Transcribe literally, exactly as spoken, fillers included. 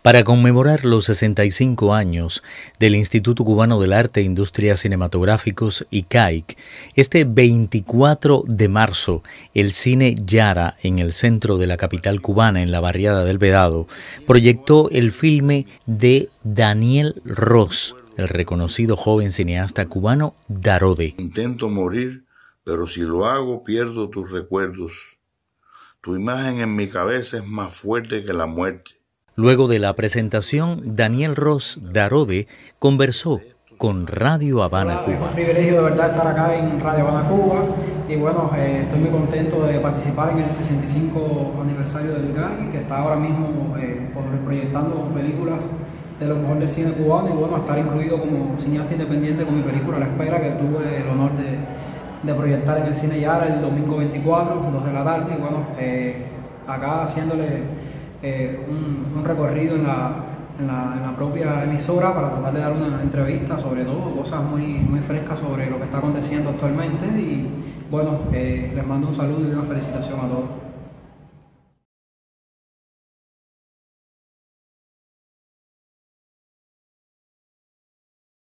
Para conmemorar los sesenta y cinco años del Instituto Cubano del Arte e Industrias Cinematográficos I C A I C, este veinticuatro de marzo, el Cine Yara, en el centro de la capital cubana, en la barriada del Vedado, proyectó el filme de Daniel Ros, el reconocido joven cineasta cubano Darode. Intento morir, pero si lo hago pierdo tus recuerdos. Tu imagen en mi cabeza es más fuerte que la muerte. Luego de la presentación, Daniel Ros Darode conversó con Radio Habana Cuba. Es un privilegio de verdad estar acá en Radio Habana Cuba y bueno, eh, estoy muy contento de participar en el sesenta y cinco aniversario del I C A I, que está ahora mismo eh, proyectando películas de lo mejor del cine cubano y bueno, estar incluido como cineasta independiente con mi película La Espera, que tuve el honor de, de proyectar en el Cine Yara el domingo veinticuatro, dos de la tarde y bueno, eh, acá haciéndole Eh, un, un recorrido en la, en, la, en la propia emisora para tratar de dar una entrevista, sobre todo cosas muy, muy frescas sobre lo que está aconteciendo actualmente y bueno, eh, les mando un saludo y una felicitación a todos.